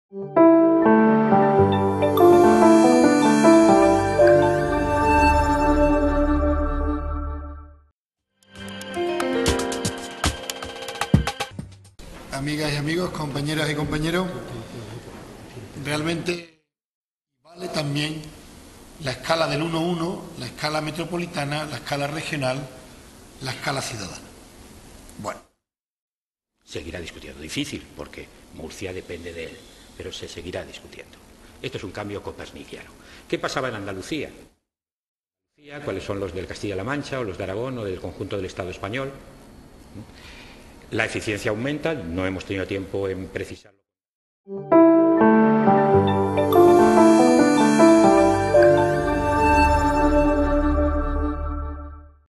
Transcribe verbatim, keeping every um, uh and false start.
Amigas y amigos, compañeras y compañeros, realmente vale también la escala del uno uno, la escala metropolitana, la escala regional, la escala ciudadana. Bueno. Seguirá discutiendo. Difícil, porque Murcia depende de él, pero se seguirá discutiendo. Esto es un cambio coperniciano. ¿Qué pasaba en Andalucía? ¿Cuáles son los del Castilla-La Mancha o los de Aragón o del conjunto del Estado español? La eficiencia aumenta, no hemos tenido tiempo en precisarlo.